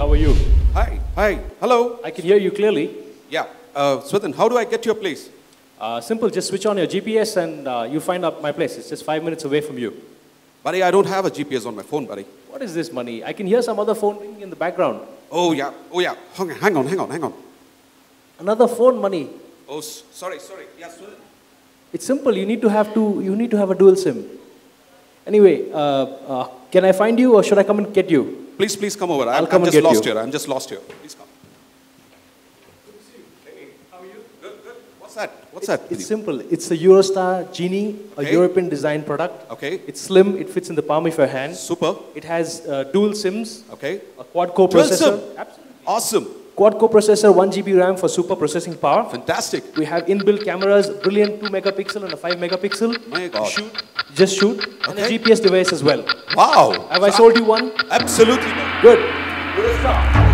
How are you? Hi, hello. I can hear you clearly. Yeah, Swethan, how do I get to your place? Simple, just switch on your GPS and you find out my place. It's just 5 minutes away from you. Buddy, I don't have a GPS on my phone, buddy. What is this money? I can hear some other phone ringing in the background. Oh yeah. Hang on. Another phone money. Oh, sorry. Yeah, Swethan. It's simple. You need to have a dual SIM. Anyway, can I find you or should I come and get you? Please come over. I'll come I'm and just get lost you. here. I'm just lost here. Please come. Good to see you. Hey, how are you? Good. What's that? It's simple. It's a Eurostar Genie, a European design product. Okay. It's slim. It fits in the palm of your hand. Super. It has dual SIMs. Okay. A quad-core Dual processor. SIM. Absolutely. Awesome. Quad-core processor, 1 GB RAM for super processing power. Fantastic. We have inbuilt cameras, brilliant 2 megapixel and a 5 megapixel. My God. Just shoot. And a GPS device as well. Wow. Have I sold you one? Absolutely. Good. Good start.